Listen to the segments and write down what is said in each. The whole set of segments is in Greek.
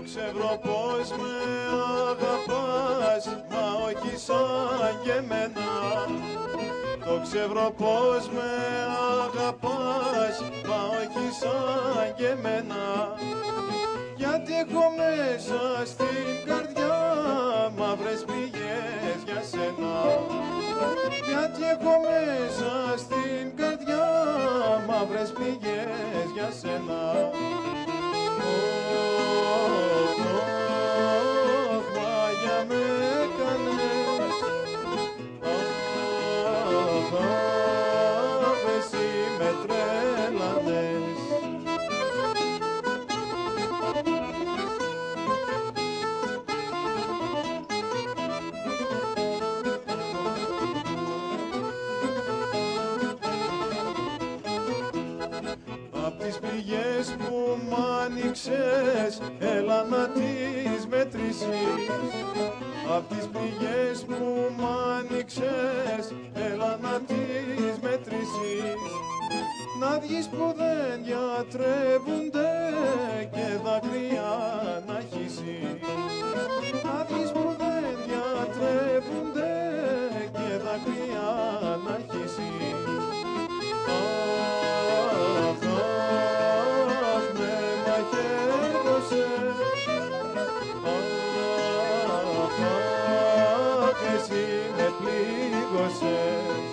ξέρω πως με αγαπάς, μα όχι σαν και εμένα. Το ξέρω πως με αγαπάς, μα όχι σαν και εμένα. Γιατί έχω μέσα στην καρδιά μαύρες πληγές για σένα. Γιατί έχω μέσα στην καρδιά μαύρες πληγές για σένα. Μάγια με έκανες, εσύ με τρέλανες. Απ' τις πληγές που μ' άνοιξες, έλα να τις μετρήσεις. Απ' τις πληγές που μ' άνοιξες, έλα να τις μετρήσεις. Να βγεις που δεν γιατρεύουνται και δάκρυα να χύσεις. Να βγεις που δεν γιατρεύουνται και δάκρυα να χύσεις. Εσύ με πλήγωσες.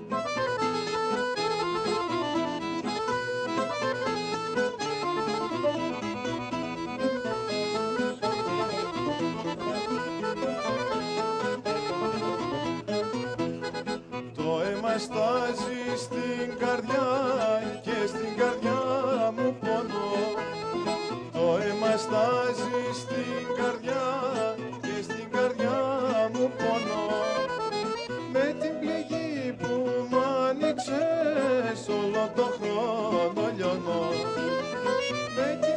Το αίμα στάζει στην καρδιά και στην καρδιά μου πόνο. Το αίμα στάζει στην καρδιά και στην καρδιά μου πόνο. Με την πληγή που μ' άνοιξες όλο το χρόνο λιώνω.